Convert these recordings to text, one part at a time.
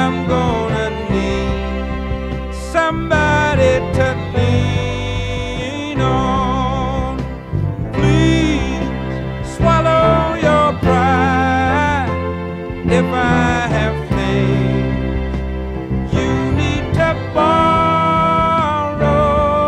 I'm gonna need somebody to lean on. Please swallow your pride if I have failed. You need to borrow,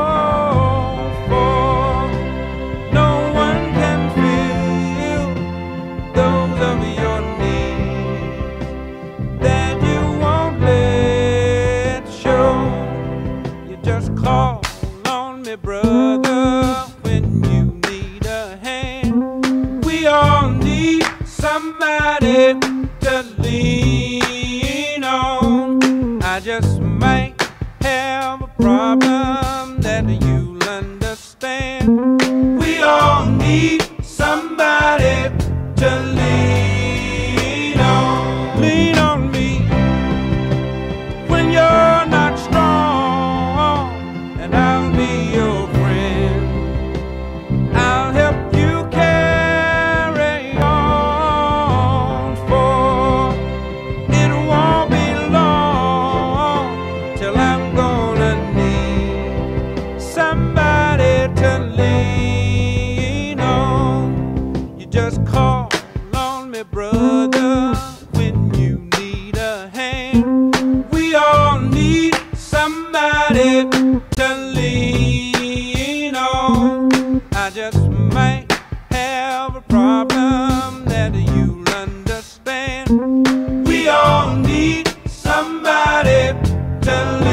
for no one can fill those of your needs that you won't let show. You just call on me, brother, when you need a hand. We all need somebody to lean on. I just might have a problem that you'll understand. We all need somebody to lean on. Lean on me when you're not strong, and I'll be your friend. I'll help you carry on, for it won't be long till I'm gonna need somebody to lean on. You just call on me, brother, when you need a hand. We all need somebody to lean on. I just might have a problem that you'll understand. We all need somebody to lean on.